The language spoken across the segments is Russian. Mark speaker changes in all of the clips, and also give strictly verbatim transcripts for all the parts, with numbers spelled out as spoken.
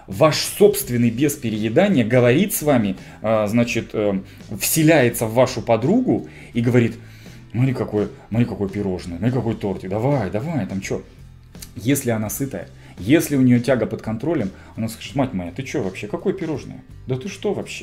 Speaker 1: ваш собственный бес переедания говорит с вами, значит, вселяется в вашу подругу и говорит: смотри, какое, смотри, какое пирожное, смотри, какой тортик, давай, давай, там что. Если она сытая, если у нее тяга под контролем, она скажет: мать моя, ты что вообще, какое пирожное? Да ты что вообще?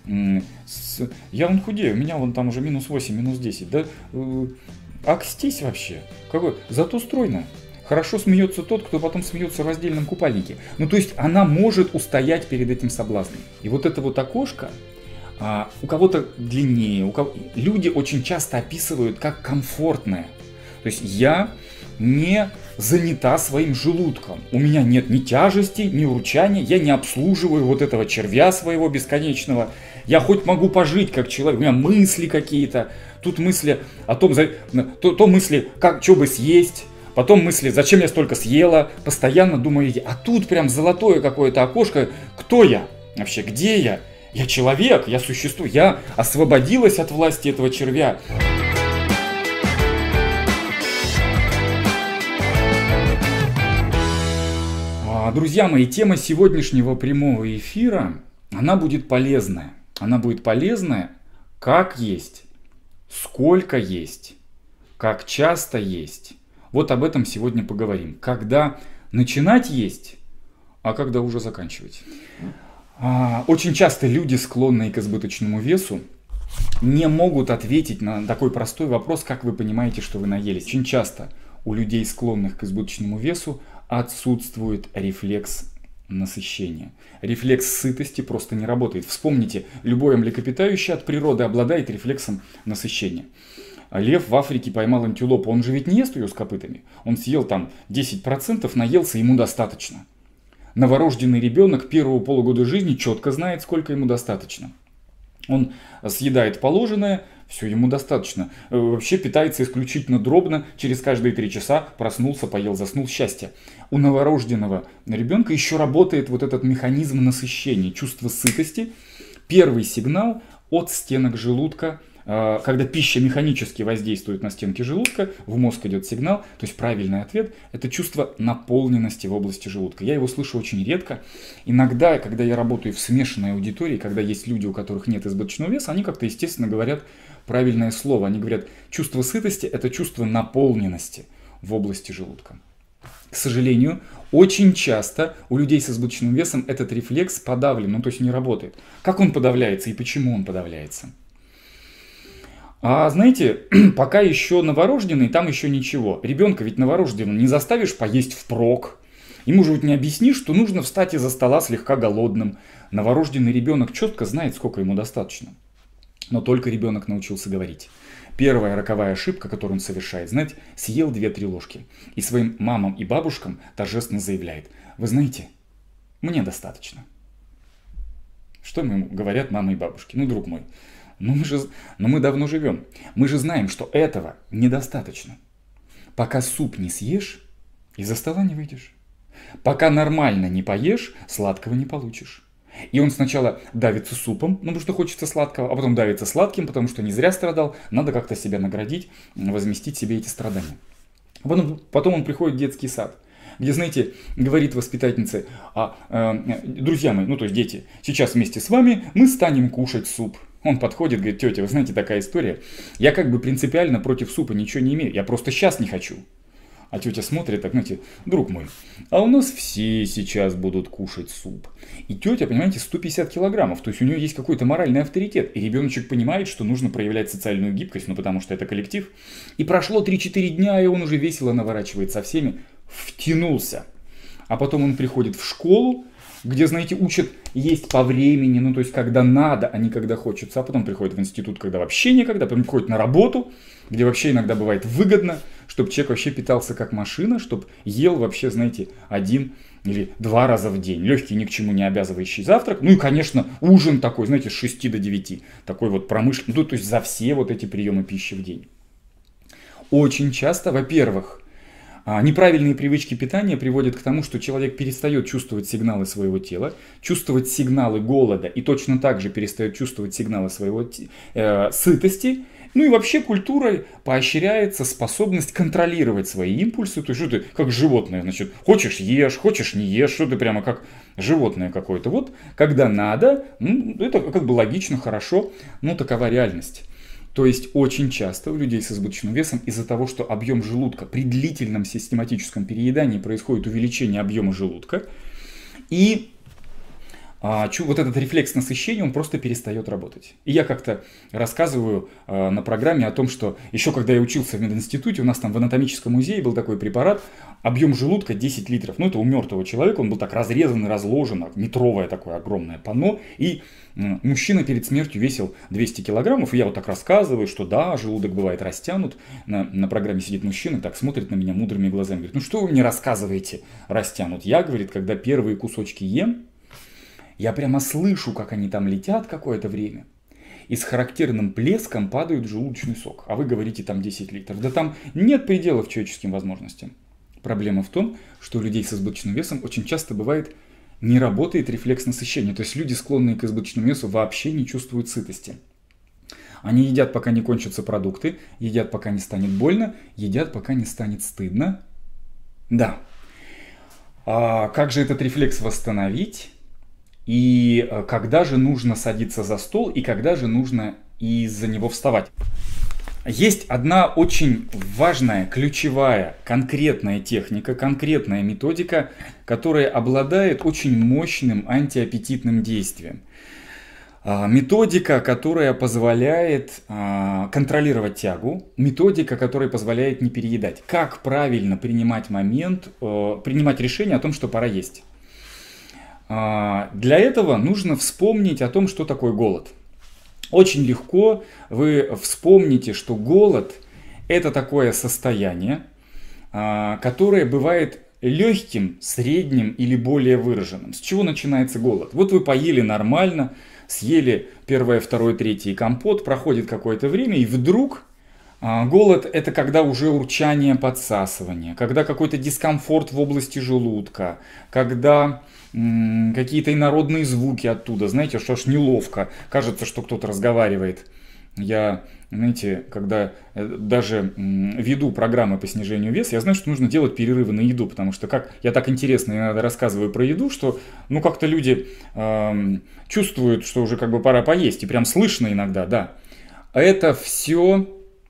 Speaker 1: Я вон худею, у меня вон там уже минус восемь, минус десять, да? Акстись вообще, какой, зато стройно. Хорошо смеется тот, кто потом смеется в раздельном купальнике. Ну, то есть она может устоять перед этим соблазном. И вот это вот окошко, а, у кого-то длиннее, у кого... люди очень часто описывают как комфортное. То есть я не занята своим желудком. У меня нет ни тяжести, ни урчания, я не обслуживаю вот этого червя своего бесконечного. Я хоть могу пожить как человек, у меня мысли какие-то. Тут мысли о том, то, то мысли, как, что бы съесть. Потом мысли, зачем я столько съела, постоянно думаю, а тут прям золотое какое-то окошко, кто я вообще, где я? Я человек, я существую, я освободилась от власти этого червя. Друзья мои, тема сегодняшнего прямого эфира, она будет полезная. Она будет полезная, как есть, сколько есть, как часто есть. Вот об этом сегодня поговорим. Когда начинать есть, а когда уже заканчивать. Очень часто люди, склонные к избыточному весу, не могут ответить на такой простой вопрос, как вы понимаете, что вы наелись. Очень часто у людей, склонных к избыточному весу, отсутствует рефлекс насыщения. Рефлекс сытости просто не работает. Вспомните, любое млекопитающее от природы обладает рефлексом насыщения. Лев в Африке поймал антилопу, он же ведь не ест ее с копытами. Он съел там десять процентов, наелся, ему достаточно. Новорожденный ребенок первого полугода жизни четко знает, сколько ему достаточно. Он съедает положенное, все, ему достаточно. Вообще питается исключительно дробно, через каждые три часа проснулся, поел, заснул, счастье. У новорожденного ребенка еще работает вот этот механизм насыщения, чувство сытости. Первый сигнал от стенок желудка. Когда пища механически воздействует на стенки желудка, в мозг идет сигнал, то есть правильный ответ – это чувство наполненности в области желудка. Я его слышу очень редко. Иногда, когда я работаю в смешанной аудитории, когда есть люди, у которых нет избыточного веса, они как-то естественно говорят правильное слово. Они говорят, чувство сытости – это чувство наполненности в области желудка. К сожалению, очень часто у людей с избыточным весом этот рефлекс подавлен, ну то есть не работает. Как он подавляется и почему он подавляется? А знаете, пока еще новорожденный, там еще ничего. Ребенка ведь новорожденного не заставишь поесть впрок. Ему же вот не объяснишь, что нужно встать из-за стола слегка голодным. Новорожденный ребенок четко знает, сколько ему достаточно. Но только ребенок научился говорить. Первая роковая ошибка, которую он совершает, знаете, съел две-три ложки. И своим мамам и бабушкам торжественно заявляет: вы знаете, мне достаточно. Что ему говорят мамы и бабушки? Ну, друг мой, Но мы, же, но мы давно живем. Мы же знаем, что этого недостаточно. Пока суп не съешь, из-за стола не выйдешь. Пока нормально не поешь, сладкого не получишь. И он сначала давится супом, ну, потому что хочется сладкого, а потом давится сладким, потому что не зря страдал. Надо как-то себя наградить, возместить себе эти страдания. Потом, потом он приходит в детский сад, где, знаете, говорит воспитательнице: а, э, друзья мои, ну то есть дети, сейчас вместе с вами мы станем кушать суп. Он подходит, говорит: тетя, вы знаете, такая история. Я как бы принципиально против супа ничего не имею, я просто сейчас не хочу. А тетя смотрит, так, знаете, друг мой, а у нас все сейчас будут кушать суп. И тетя, понимаете, сто пятьдесят килограммов, то есть у нее есть какой-то моральный авторитет. И ребеночек понимает, что нужно проявлять социальную гибкость, ну потому что это коллектив. И прошло три-четыре дня, и он уже весело наворачивает со всеми, втянулся. А потом он приходит в школу, где, знаете, учат есть по времени, ну, то есть, когда надо, а не когда хочется. А потом приходит в институт, когда вообще никогда, потом приходит на работу, где вообще иногда бывает выгодно, чтобы человек вообще питался как машина, чтобы ел вообще, знаете, один или два раза в день. Легкий, ни к чему не обязывающий завтрак. Ну и, конечно, ужин такой, знаете, с шести до девяти. Такой вот промышленный, ну, то есть, за все вот эти приемы пищи в день. Очень часто, во-первых, неправильные привычки питания приводят к тому, что человек перестает чувствовать сигналы своего тела, чувствовать сигналы голода и точно так же перестает чувствовать сигналы своего э, сытости. Ну и вообще культурой поощряется способность контролировать свои импульсы. То есть, что ты как животное, значит, хочешь ешь, хочешь не ешь, что ты прямо как животное какое-то. Вот, когда надо, ну, это как бы логично, хорошо, но такова реальность. То есть очень часто у людей с избыточным весом из-за того, что объем желудка при длительном систематическом переедании происходит увеличение объема желудка, и а, чу, вот этот рефлекс насыщения, он просто перестает работать. И я как-то рассказываю а, на программе о том, что еще когда я учился в мединституте, у нас там в анатомическом музее был такой препарат, объем желудка десять литров. Ну это у мертвого человека, он был так разрезан и разложен, метровое такое огромное панно, и мужчина перед смертью весил двести килограммов, и я вот так рассказываю, что да, желудок бывает растянут. На, на программе сидит мужчина, так смотрит на меня мудрыми глазами, говорит, ну что вы мне рассказываете, растянут? Я, говорит, когда первые кусочки ем, я прямо слышу, как они там летят какое-то время, и с характерным плеском падают в желудочный сок. А вы говорите там десять литров. Да там нет пределов человеческим возможностям. Проблема в том, что у людей с избыточным весом очень часто бывает не работает рефлекс насыщения. То есть люди, склонные к избыточному весу, вообще не чувствуют сытости. Они едят, пока не кончатся продукты, едят, пока не станет больно, едят, пока не станет стыдно. Да. А как же этот рефлекс восстановить? И когда же нужно садиться за стол, и когда же нужно из-за него вставать? Есть одна очень важная, ключевая, конкретная техника, конкретная методика, которая обладает очень мощным антиаппетитным действием. Методика, которая позволяет контролировать тягу, методика, которая позволяет не переедать. Как правильно принимать момент, принимать решение о том, что пора есть. Для этого нужно вспомнить о том, что такое голод. Очень легко вы вспомните, что голод – это такое состояние, которое бывает легким, средним или более выраженным. С чего начинается голод? Вот вы поели нормально, съели первое, второе, третье компот, проходит какое-то время, и вдруг голод – это когда уже урчание, подсасывание, когда какой-то дискомфорт в области желудка, когда какие-то инородные звуки оттуда, знаете, что аж неловко, кажется, что кто-то разговаривает. Я, знаете, когда даже веду программы по снижению веса, я знаю, что нужно делать перерывы на еду, потому что как я так интересно иногда рассказываю про еду, что ну как-то люди э, чувствуют, что уже как бы пора поесть, и прям слышно иногда, да. Это все,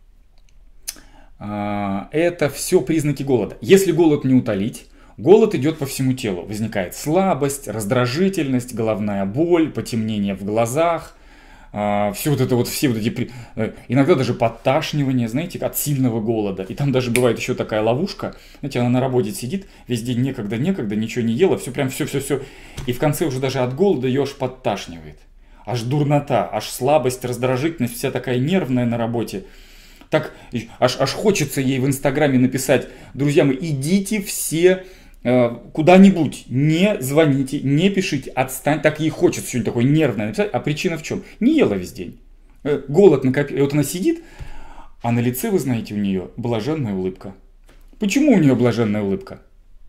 Speaker 1: э, это все признаки голода. Если голод не утолить, голод идет по всему телу. Возникает слабость, раздражительность, головная боль, потемнение в глазах. Все вот это вот, все вот эти, иногда даже подташнивание, знаете, от сильного голода. И там даже бывает еще такая ловушка. Знаете, она на работе сидит, весь день некогда-некогда, ничего не ела, все прям все-все-все. И в конце уже даже от голода ее аж подташнивает. Аж дурнота, аж слабость, раздражительность, вся такая нервная на работе. Так аж, аж хочется ей в Инстаграме написать: друзья мои, идите все куда-нибудь, не звоните, не пишите, отстань. Так ей хочется сегодня такое нервное написать. А причина в чем? Не ела весь день. Голод накопил. И вот она сидит, а на лице, вы знаете, у нее блаженная улыбка. Почему у нее блаженная улыбка?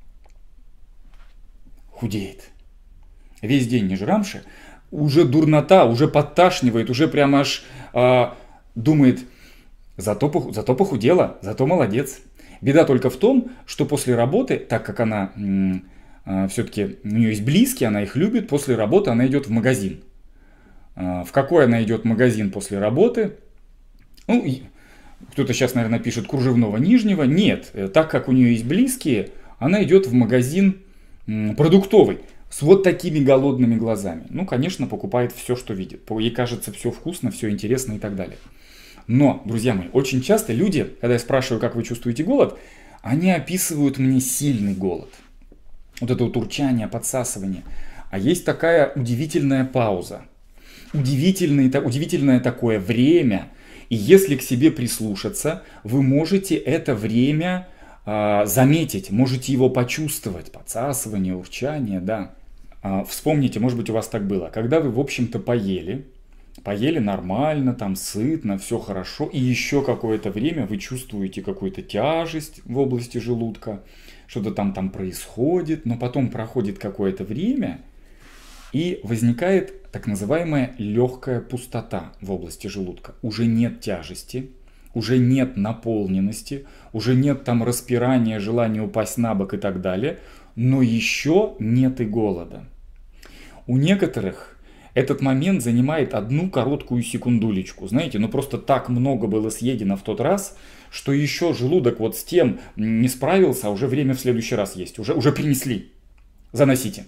Speaker 1: Худеет. Весь день не жрамши, уже дурнота, уже подташнивает, уже прямо аж а, думает, зато, зато похудела, зато молодец. Беда только в том, что после работы, так как она э, все-таки, у нее есть близкие, она их любит, после работы она идет в магазин. Э, в какой она идет магазин после работы? Ну, кто-то сейчас, наверное, пишет кружевного нижнего. Нет, так как у нее есть близкие, она идет в магазин э, продуктовый с вот такими голодными глазами. Ну, конечно, покупает все, что видит. Ей кажется все вкусно, все интересно и так далее. Но, друзья мои, очень часто люди, когда я спрашиваю, как вы чувствуете голод, они описывают мне сильный голод. Вот это вот урчание, подсасывание. А есть такая удивительная пауза. Удивительное, удивительное такое время. И если к себе прислушаться, вы можете это время э, заметить, можете его почувствовать. Подсасывание, урчание, да. Э, вспомните, может быть, у вас так было. Когда вы, в общем-то, поели, Поели нормально, там сытно, все хорошо. И еще какое-то время вы чувствуете какую-то тяжесть в области желудка. Что-то там, там происходит. Но потом проходит какое-то время. И возникает так называемая легкая пустота в области желудка. Уже нет тяжести, уже нет наполненности, уже нет там распирания, желания упасть на бок и так далее, но еще нет и голода. У некоторых этот момент занимает одну короткую секундулечку. Знаете, ну просто так много было съедено в тот раз, что еще желудок вот с тем не справился, а уже время в следующий раз есть. Уже, уже принесли. Заносите.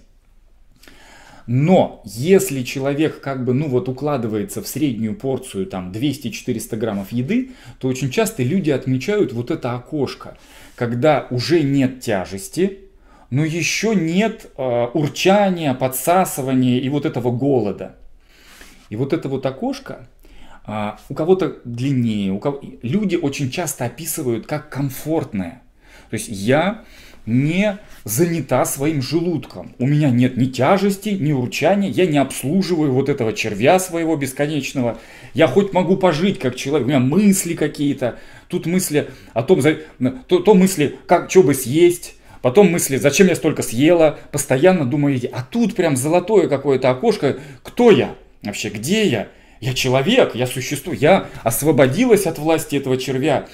Speaker 1: Но если человек как бы, ну вот укладывается в среднюю порцию там двести-четыреста граммов еды, то очень часто люди отмечают вот это окошко, когда уже нет тяжести, но еще нет э, урчания, подсасывания и вот этого голода. И вот это вот окошко э, у кого-то длиннее, у кого... люди очень часто описывают как комфортное. То есть я не занята своим желудком. У меня нет ни тяжести, ни урчания, я не обслуживаю вот этого червя своего бесконечного. Я хоть могу пожить как человек, у меня мысли какие-то. Тут мысли о том, то, то мысли, как, что бы съесть. Потом мысли, зачем я столько съела, постоянно думаете, а тут прям золотое какое-то окошко, кто я вообще, где я? Я человек, я существую, я освободилась от власти этого червя.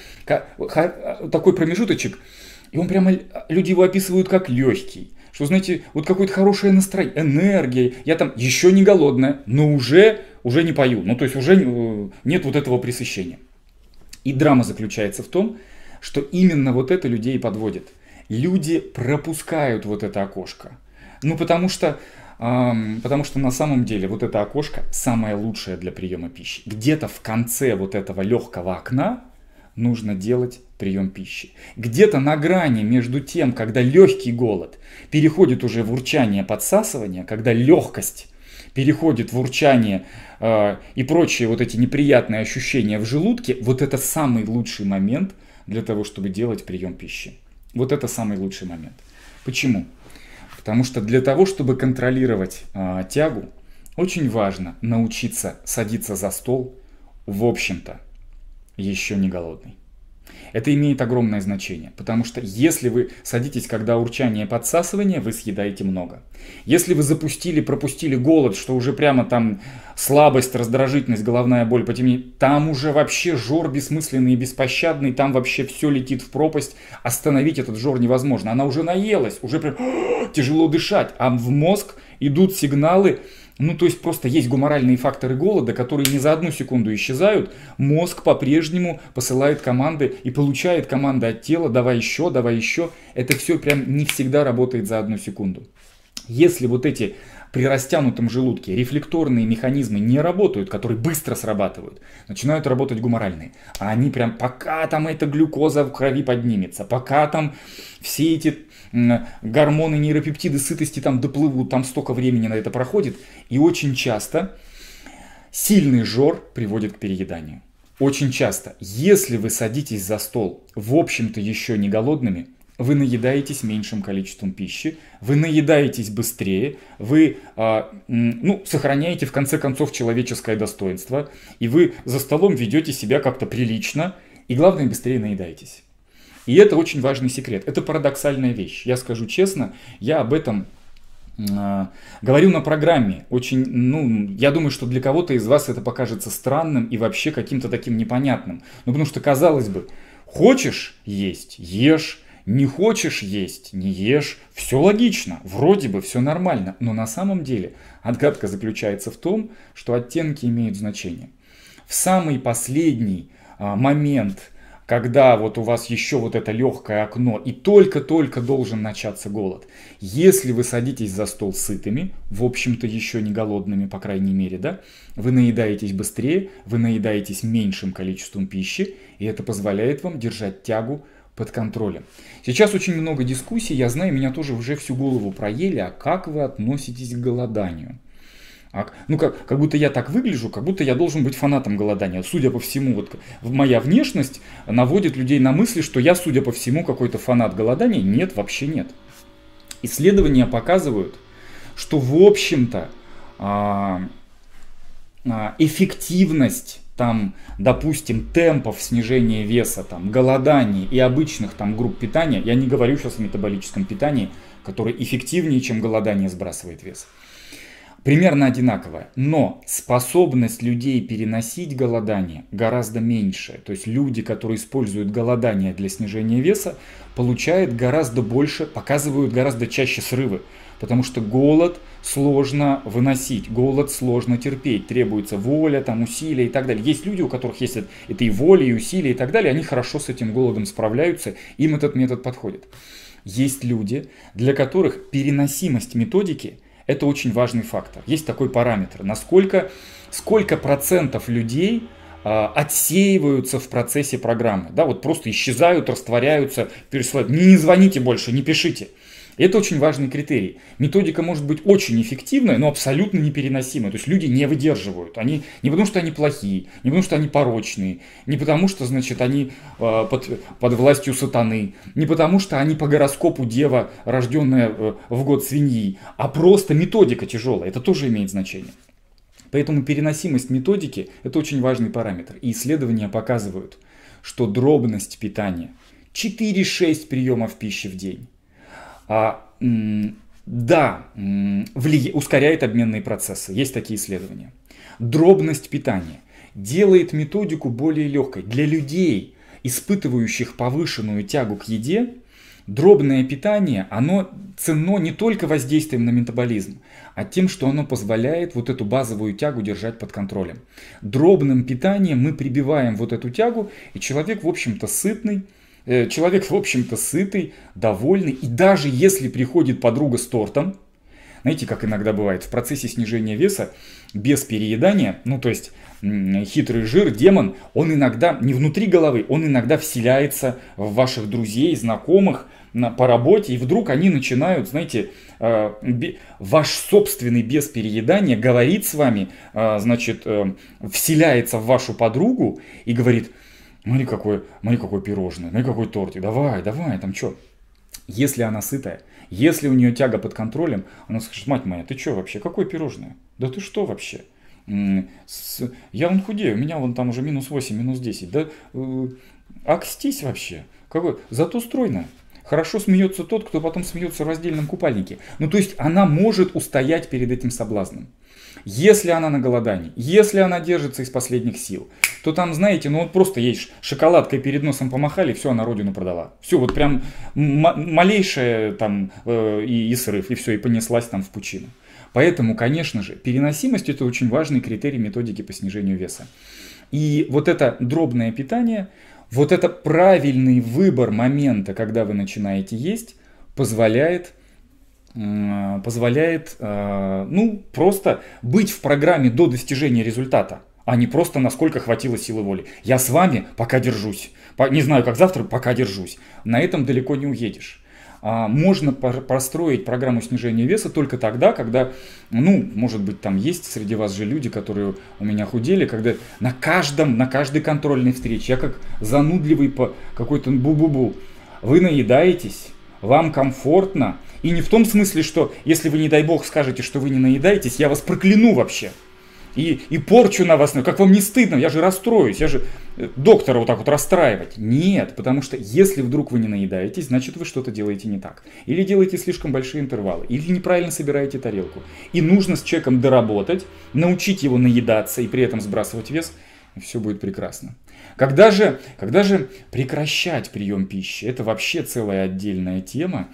Speaker 1: Такой промежуточек, и он прямо, люди его описывают как легкий, что, знаете, вот какое-то хорошее настроение, энергия, я там еще не голодная, но уже, уже не пою, ну то есть уже нет вот этого пресыщения. И драма заключается в том, что именно вот это людей и подводит. Люди пропускают вот это окошко. Ну, потому что, эм, потому что на самом деле вот это окошко самое лучшее для приема пищи. Где-то в конце вот этого легкого окна нужно делать прием пищи. Где-то на грани между тем, когда легкий голод переходит уже в урчание, подсасывание, когда легкость переходит в урчание э, и прочие вот эти неприятные ощущения в желудке, вот это самый лучший момент для того, чтобы делать прием пищи. Вот это самый лучший момент. Почему? Потому что для того, чтобы контролировать э, тягу, очень важно научиться садиться за стол, в общем-то, еще не голодный. Это имеет огромное значение, потому что если вы садитесь, когда урчание и подсасывание, вы съедаете много. Если вы запустили, пропустили голод, что уже прямо там слабость, раздражительность, головная боль, потемнение, там уже вообще жор бессмысленный и беспощадный, там вообще все летит в пропасть, остановить этот жор невозможно. Она уже наелась, уже прям тяжело дышать, а в мозг идут сигналы. Ну, то есть просто есть гуморальные факторы голода, которые не за одну секунду исчезают. Мозг по-прежнему посылает команды и получает команды от тела, давай еще, давай еще. Это все прям не всегда работает за одну секунду. Если вот эти при растянутом желудке рефлекторные механизмы не работают, которые быстро срабатывают, начинают работать гуморальные. А они прям, пока там эта глюкоза в крови поднимется, пока там все эти гормоны, нейропептиды сытости там доплывут, там столько времени на это проходит. И очень часто сильный жор приводит к перееданию. Очень часто, если вы садитесь за стол, в общем-то еще не голодными, вы наедаетесь меньшим количеством пищи, вы наедаетесь быстрее, вы э, ну, сохраняете в конце концов человеческое достоинство, и вы за столом ведете себя как-то прилично, и главное, быстрее наедаетесь. И это очень важный секрет. Это парадоксальная вещь. Я скажу честно, я об этом э, говорю на программе. Очень, ну, я думаю, что для кого-то из вас это покажется странным и вообще каким-то таким непонятным. Ну, потому что, казалось бы, хочешь есть – ешь, не хочешь есть – не ешь. Все логично, вроде бы все нормально. Но на самом деле отгадка заключается в том, что оттенки имеют значение. В самый последний э, момент, когда вот у вас еще вот это легкое окно и только-только должен начаться голод. Если вы садитесь за стол сытыми, в общем-то еще не голодными, по крайней мере, да, вы наедаетесь быстрее, вы наедаетесь меньшим количеством пищи, и это позволяет вам держать тягу под контролем. Сейчас очень много дискуссий, я знаю, меня тоже уже всю голову проели, а как вы относитесь к голоданию? Ну, как, как будто я так выгляжу, как будто я должен быть фанатом голодания. Судя по всему, вот моя внешность наводит людей на мысли, что я, судя по всему, какой-то фанат голодания. Нет, вообще нет. Исследования показывают, что, в общем-то, эффективность, там, допустим, темпов снижения веса, там, голодания и обычных там, групп питания, я не говорю сейчас о метаболическом питании, которое эффективнее, чем голодание, сбрасывает вес. примерно одинаковая, но способность людей переносить голодание гораздо меньше. То есть люди, которые используют голодание для снижения веса, получают гораздо больше, показывают гораздо чаще срывы. Потому что голод сложно выносить, голод сложно терпеть, требуется воля, там, усилия и так далее. Есть люди, у которых есть это и воля, и усилия и так далее, они хорошо с этим голодом справляются, им этот метод подходит. Есть люди, для которых переносимость методики – это очень важный фактор. Есть такой параметр, насколько, сколько процентов людей э, отсеиваются в процессе программы. Да, вот просто исчезают, растворяются, пересылают. Не, не звоните больше, не пишите. Это очень важный критерий. Методика может быть очень эффективная, но абсолютно непереносимая. То есть люди не выдерживают. Они, не потому что они плохие, не потому что они порочные, не потому что, значит, они э, под, под властью сатаны, не потому что они по гороскопу дева, рожденная э, в год свиньи, а просто методика тяжелая. Это тоже имеет значение. Поэтому переносимость методики – это очень важный параметр. И исследования показывают, что дробность питания – четыре-шесть приемов пищи в день. А, да, влия... ускоряет обменные процессы. Есть такие исследования. Дробность питания делает методику более легкой. Для людей, испытывающих повышенную тягу к еде, дробное питание, оно ценно не только воздействием на метаболизм, а тем, что оно позволяет вот эту базовую тягу держать под контролем. Дробным питанием мы прибиваем вот эту тягу, и человек, в общем-то, сытный, Человек, в общем-то, сытый, довольный. И даже если приходит подруга с тортом, знаете, как иногда бывает, в процессе снижения веса без переедания, ну то есть хитрый жир, демон, он иногда, не внутри головы, он иногда вселяется в ваших друзей, знакомых по работе, и вдруг они начинают, знаете, ваш собственный без переедания говорит с вами, значит, вселяется в вашу подругу и говорит: Смотри, какое, смотри, какое пирожное, смотри, какой тортик, давай, давай, там что? Если она сытая, если у нее тяга под контролем, она скажет: мать моя, ты что вообще, какое пирожное? Да ты что вообще? Я вон худею, у меня вон там уже минус восемь, минус десять, да? Акстись вообще, какой? Зато стройная. Хорошо смеется тот, кто потом смеется в раздельном купальнике. Ну, то есть она может устоять перед этим соблазном. Если она на голодании, если она держится из последних сил, то там, знаете, ну вот просто ей шоколадкой перед носом помахали, все, она родину продала. Все, вот прям малейшее там э, и, и срыв, и все, и понеслась там в пучину. Поэтому, конечно же, переносимость – это очень важный критерий методики по снижению веса. И вот это дробное питание, вот это правильный выбор момента, когда вы начинаете есть, позволяет... позволяет, ну, просто быть в программе до достижения результата, а не просто насколько хватило силы воли. Я с вами пока держусь. Не знаю, как завтра, пока держусь. На этом далеко не уедешь. Можно построить программу снижения веса только тогда, когда, ну, может быть, там есть среди вас же люди, которые у меня худели, когда на каждом, на каждой контрольной встрече я как занудливый по какой-то бу-бу-бу. Вы наедаетесь, вам комфортно. И не в том смысле, что если вы, не дай бог, скажете, что вы не наедаетесь, я вас прокляну вообще. И, и порчу на вас, как вам не стыдно, я же расстроюсь, я же доктора вот так вот расстраивать. Нет, потому что если вдруг вы не наедаетесь, значит вы что-то делаете не так. Или делаете слишком большие интервалы, или неправильно собираете тарелку. И нужно с человеком доработать, научить его наедаться и при этом сбрасывать вес, и все будет прекрасно. Когда же, когда же прекращать прием пищи? Это вообще целая отдельная тема.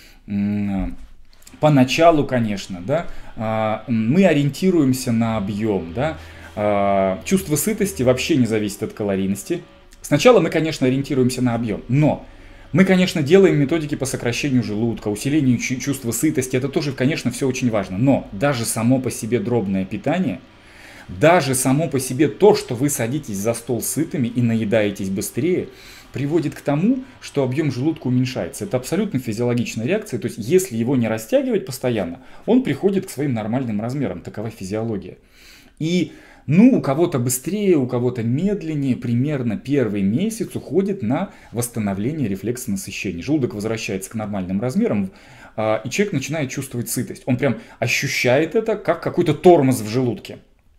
Speaker 1: Поначалу, конечно, да, мы ориентируемся на объем, да. Чувство сытости вообще не зависит от калорийности. Сначала мы, конечно, ориентируемся на объем, но мы, конечно, делаем методики по сокращению желудка, усилению чувства сытости. Это тоже, конечно, все очень важно. Но даже само по себе дробное питание, даже само по себе то, что вы садитесь за стол сытыми и наедаетесь быстрее, приводит к тому, что объем желудка уменьшается. Это абсолютно физиологичная реакция. То есть, если его не растягивать постоянно, он приходит к своим нормальным размерам. Такова физиология. И, ну, у кого-то быстрее, у кого-то медленнее, примерно первый месяц уходит на восстановление рефлекса насыщения. Желудок возвращается к нормальным размерам, и человек начинает чувствовать сытость. Он прям ощущает это как какой-то тормоз в желудке.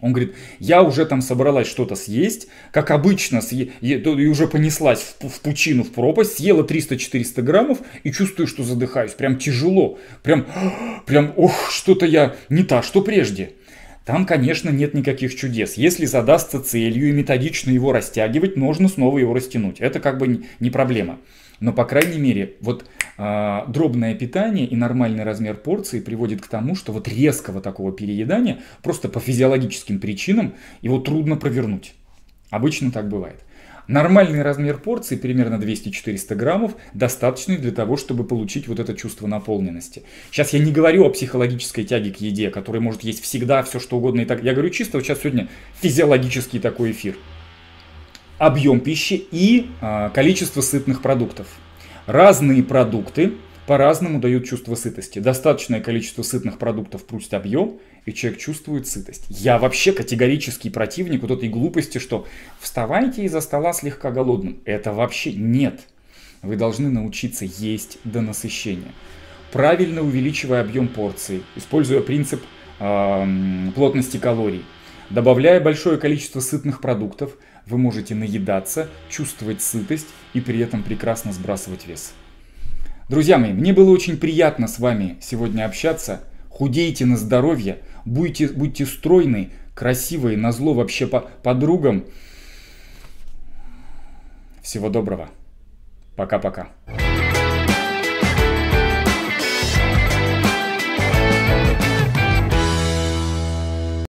Speaker 1: Он говорит, я уже там собралась что-то съесть, как обычно, съе... и уже понеслась в, в пучину, в пропасть, съела триста-четыреста граммов и чувствую, что задыхаюсь. Прям тяжело, прям, прям, ох, что-то я не та, что прежде. Там, конечно, нет никаких чудес. Если задастся целью и методично его растягивать, можно снова его растянуть. Это как бы не проблема. Но, по крайней мере, вот э, дробное питание и нормальный размер порции приводит к тому, что вот резкого такого переедания просто по физиологическим причинам его трудно провернуть. Обычно так бывает. Нормальный размер порции, примерно двести-четыреста граммов, достаточный для того, чтобы получить вот это чувство наполненности. Сейчас я не говорю о психологической тяге к еде, которая может есть всегда, все что угодно и так. Я говорю чисто вот сейчас сегодня физиологический такой эфир. Объем пищи и а, количество сытных продуктов. Разные продукты по-разному дают чувство сытости. Достаточное количество сытных продуктов плюс объем, и человек чувствует сытость. Я вообще категорический противник вот этой глупости, что вставайте из-за стола слегка голодным. Это вообще нет. Вы должны научиться есть до насыщения. Правильно увеличивая объем порции, используя принцип э, плотности калорий. Добавляя большое количество сытных продуктов, вы можете наедаться, чувствовать сытость и при этом прекрасно сбрасывать вес. Друзья мои, мне было очень приятно с вами сегодня общаться. Худейте на здоровье, будьте, будьте стройны, красивые, назло вообще по подругам. Всего доброго. Пока-пока.